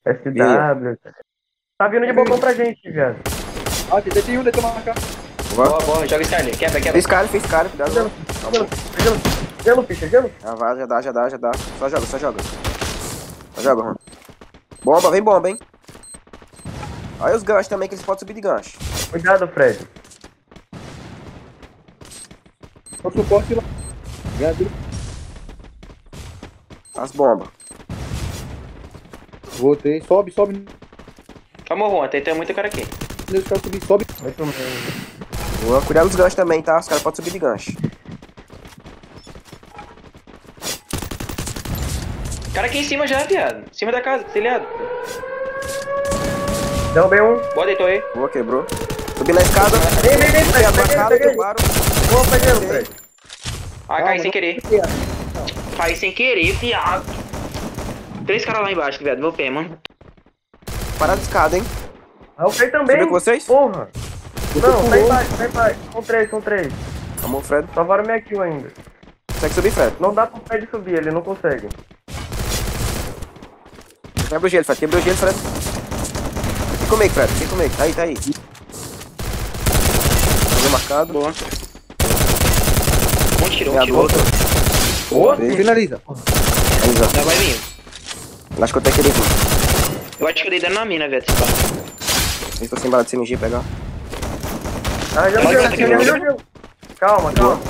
SW. Tá vindo de bocão pra gente, viado. Ah, tem um, deixa eu marcar. Boa, boa, joga Skyler, quebra. Fiz cara, cuidado. Gelo, gelo, ficha, gelo. Já vai, já dá. Só joga. Só joga, mano. Bomba, vem bomba, hein. Olha os ganchos também, que eles podem subir de gancho. Cuidado, Fred. Só suporte lá. Ganha. As bombas. Voltei, sobe. Calma, Juan, tem muito cara aqui. Deixa os caras subir, sobe. Muito mesmo. Boa, cuidado dos ganchos também, tá? Os caras podem subir de gancho. Cara aqui em cima já, viado. Em cima da casa, telhado. Derrubei um. Boa, deitou aí. Boa, quebrou. Subi na escada. Vem, Fred. Peguei. Boa, peguei, Fred. Ah, caí sem querer. Caí sem querer, viado. 3 caras lá embaixo, viado. Meu pé, mano. Parada de escada, hein. Ah, eu caí também. Subiu com vocês? Porra. Não, tá embaixo. São três. Amor, Fred. Salvaram minha kill ainda. Consegue subir, Fred? Não dá pro Fred subir, ele não consegue. Quebra o gelo, Fred. Fica comigo, Fred. Tá aí. Tá marcado. Boa. Um tirou. Boa. Finaliza. Já vai vir. Acho que eu tenho que ir. Eu acho que eu dei dano na mina, velho. Vê se tô sem bala de CMG pegar. Ah, gelo. Calma.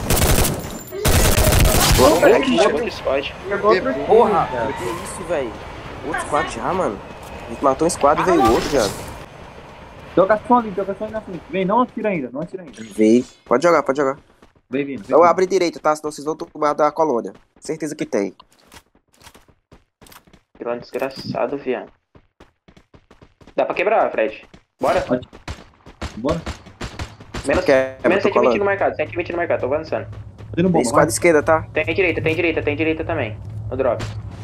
Outro squad. Chegou outro Porra! time, Que isso, velho? Outro squad já, mano. A gente matou um squad e veio outro, viado. Joga som ali na frente. Vem, não atira ainda. Veio. Pode jogar. Vem vindo. Eu abro direito, tá? Senão vocês vão tomar da colônia. Certeza que tem. Vilão desgraçado, viado. Dá pra quebrar, Fred. Bora. Bora. Menos tô 120 colando. no mercado, 120 no mercado, tô avançando. Fazendo Tem bomba, squad esquerda, tá? Tem direita também. No drop.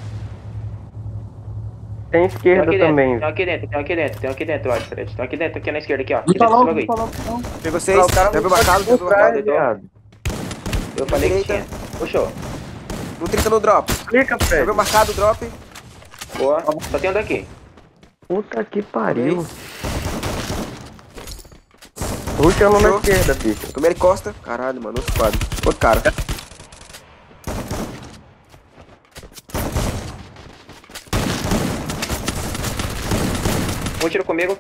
Tem esquerda também. Tem aqui dentro, eu acho, Fred. Tem aqui dentro, aqui na esquerda, aqui, ó. Não tá logo, Esse bagulho não. Pegou vocês. O cara Deu marcado. viado. Eu falei que Direita. tinha. Puxou. No 30 no drop. Clica, Fred. Deu marcado o drop. Boa. Só tem um daqui. Puta que pariu. Rushando na Show. esquerda, bicho. Primeiro encosta. Caralho, mano. Outro squad. Outro cara. Um tiro comigo.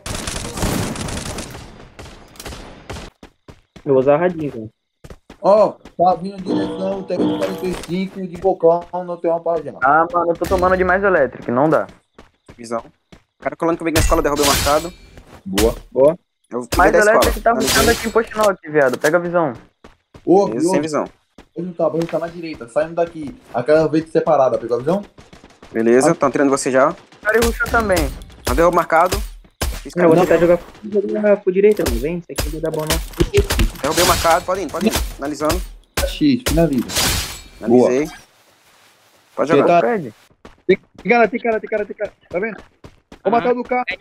Eu vou usar a radinho, cara. Ó, tá vindo em direção, tem 45 de bocão, não tem uma página. Ah, mano, eu tô tomando demais elétrico, não dá. Visão. O cara colando comigo na escola, derrubei o marcado. Boa. Eu Mas da o escola. elétrico tá rushando aqui em post norte, viado. Pega a visão. Ô, Beleza, sem visão. Vou tá na direita, saindo daqui. Aquela vez separada, pegou a visão? Beleza, estão tirando você já. O cara rushou também. Já derrubou marcado. Fiz cara. Não, vou tentar jogar pro direita, não vem? Isso aqui não dá bom, não. Derrubei o marcado. Pode ir. Analisando. X, finaliza. Analisei. Pode jogar. Tá. Fred. Tem cara. Tá vendo? Vou matar o do carro.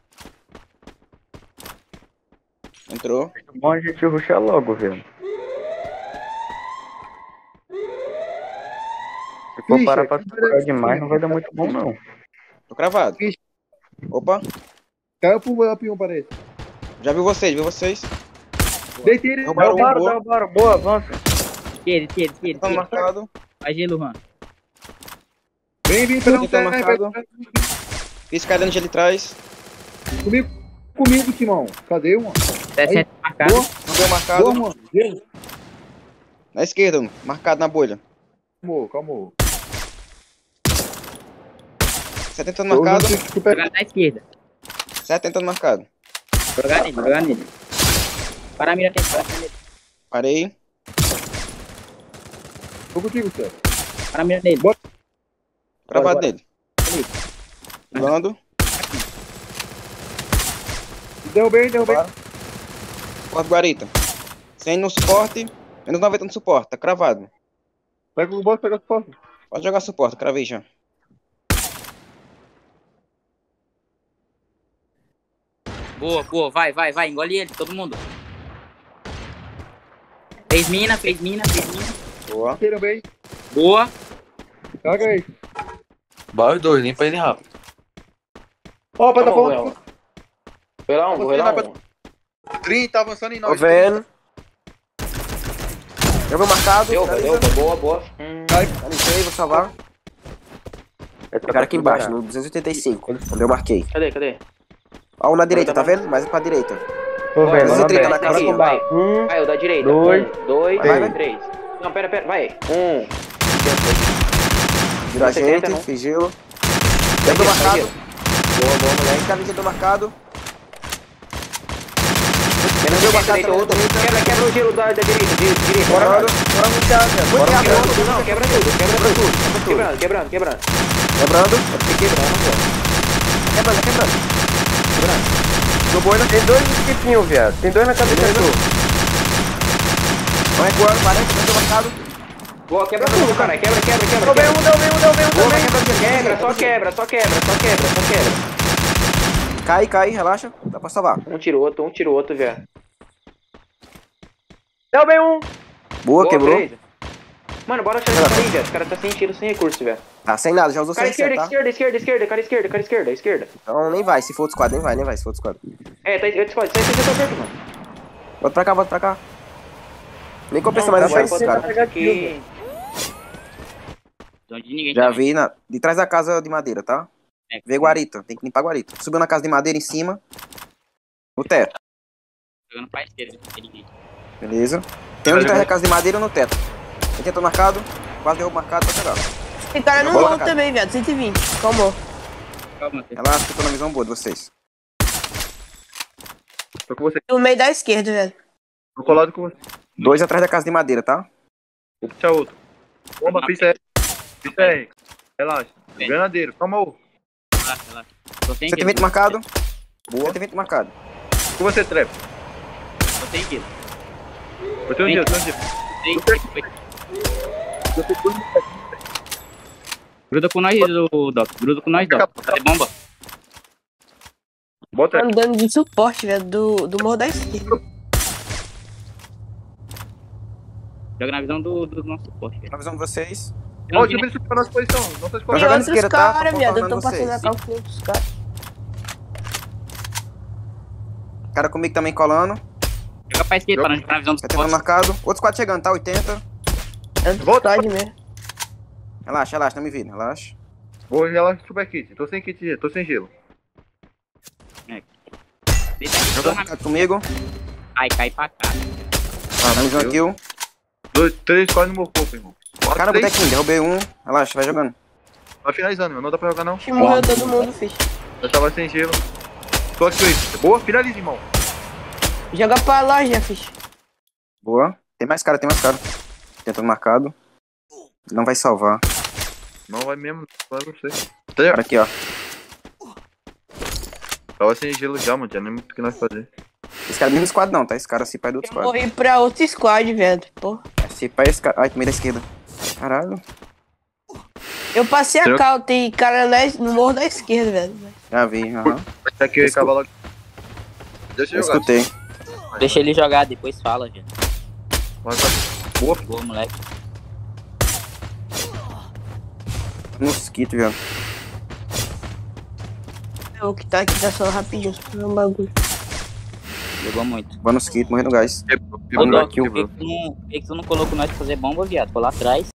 Entrou. Bom a gente rushar logo, velho. Se for Ficha, parar pra que segurar demais, não vai dar muito bom, não. Tô cravado. Ixi. Opa. Caiu pro up1, parece. Já viu vocês. Deitei ele. Derrubaram um, boa. Boa, avança. Tira. Tá marcado. Vai gelo, Juan. Vem, pelo Tá marcado. Fiz cara de ali atrás. Comigo, Timão. Cadê, mano? 60 marcado. Boa. Não deu marcado. Boa, mano. Gelo. Na esquerda, marcado na bolha. Calma. 70 marcado. Jogar na esquerda. 70 marcado. Jogar nele. Para a mira, tem que parar nele. Parei. Tô contigo, Sérgio. Para a mira nele. Cravado Bora. nele. Pulando. Derrubei. Porta guarita. 100 no suporte. Menos 90 no suporte. Tá cravado. Pega o boss, pega o suporte. Pode jogar suporte. Cravei já. Boa. Vai. Engole ele, todo mundo. Fez mina. Boa. Tira bem. Boa. Caga aí. Bala 2, limpa ele rápido. Ó, plataforma. Vamos, Foi lá um, foi lá um. 30, tá avançando em Tô nós. vendo. Já viu marcado. Deu, finaliza. boa. Finalizei, vou salvar. O cara aqui embaixo, no 285, onde eu marquei. Cadê? Ó, um na direita, tá vendo? Mais pra direita. Tô vendo, Bora, mano treta na aberto. casinha. Vai. Um, Vai, o da direita. dois, 1, 2, vai. 3. Não, pera, vai. 1. Vira a Você tenta, gente, não? sigilo. Já viu marcado. Boa, moleque. Cara, já marcado. Quebra marcado também, outro. direita. Quebra o gelo da direita. Bora, Bora, bora lutar, velho. Vou tirar Quebra a tudo, não, quebra tudo. Quebrando. Quebrando. Quebrando. Quebrando. Tô boina. Tem dois skipinhos, viado. Tem dois na cabeça do. Vai recuando, parece, já deu marcado. Boa, quebra tudo, cara. Quebra. Deu bem um Boa, também. quebra, só quebra. Cai, relaxa. Dá pra salvar. Um tira o outro, velho. Deu bem um. Boa, quebrou. beleza. Mano, bora achar esse cara aí, velho. Esse cara tá sem tiro, sem recurso, velho. Tá sem nada, já usou Cara, 100, tá? esquerda, cara, esquerda. Então nem vai, se for outro squad, nem vai, se for outro squad. É, tá, eu discordo, sai tá perto, mano. Bota pra cá. Nem compensa mais achar esse cara. Aqui. Então de ninguém. Já também. vi de trás da casa de madeira, tá? É, Vê guarita, tem que limpar guarita. Subiu na casa de madeira em cima. No teto, Jogando pra esquerda. Não tem ninguém. beleza? Tem um de trás da casa de madeira no teto. Ele tentou marcado, quase derrubou marcado pra chegar. Esse cara não Bola, morre cara. também, viado. 120. Calma. Calma, Matheus. Relaxa que eu tô na visão boa de vocês. Tô com você. No meio da esquerda, velho. Tô colado com você. 2 atrás da casa de madeira, tá? Vou puxar outro. Bomba, pista R. Pista R. Relaxa. Bem. Granadeiro, calma ô. Relaxa. Tô sem 120 kill. marcado. Boa. 120 marcado. Com você, Trap. Tô sem kill. Eu tenho um dia, eu tenho um dia. Gruda com nós, Doc. Gruda com nós, Doc. Cadê bomba? Bota Tá dando de suporte, velho. Do morro da esquerda. Joga na visão do nosso suporte, velho. Na visão de vocês. Eu Ó, não vi deixa eu ver pra nossa posição. Nossa Tô escola. E jogando outros esquerda, tá? caras, Tô viado. Eu falando tô passando vocês. a calça com outros caras. Cara comigo também colando. Joga pra esquerda, pra não jogar na visão do Tá tentando suporte. marcado. Outro squad chegando, tá? 80. É do Volta. squad mesmo. Relaxa, não me vira, relaxa. Vou gelar super kit. Tô sem kit, tô sem gelo. Deita aqui, Jogando tô na- marcado comigo. Ai, cai pra cá. Na visão Deus. kill. 2, 3 quase no meu corpo, irmão. Bora, Cara, três. botequinho, derrubei um. Relaxa, vai jogando. Vai finalizando, meu. Não dá pra jogar, não. Acho que morreu todo mundo, ficha. Eu tava sem gelo. Tô aqui, boa, finaliza, irmão. Joga pra loja, ficha. Boa. Tem mais cara. Tentando marcado. Não vai salvar. Não vai mesmo, vai você. Cara aqui, ó. Tava sem gelo já, mano. Tinha nem muito o que nós fazer. Esse cara é mesmo squad não, tá? Esse cara se pai do outro Eu squad. morri pra outro squad, velho. Pô. Se pai esse cara. Ai, tomei da esquerda. Caralho. Eu passei a Eu- cal, tem cara no morro da esquerda, velho. Já vi, aham. Tá aqui, cavalo. Deixa Eu eu jogar. escutei. Deixa ele jogar, depois fala, velho. Vai pra- Boa, Boa, moleque. Mosquito, velho. O que tá aqui tá só rapidinho, só pra ver um bagulho. Jogou muito. Boa mosquito, morrendo no gás. quebrou, Ô, quebrou, Doc, quebrou. por que tu não colocou nós pra fazer bomba, viado? Foi lá atrás.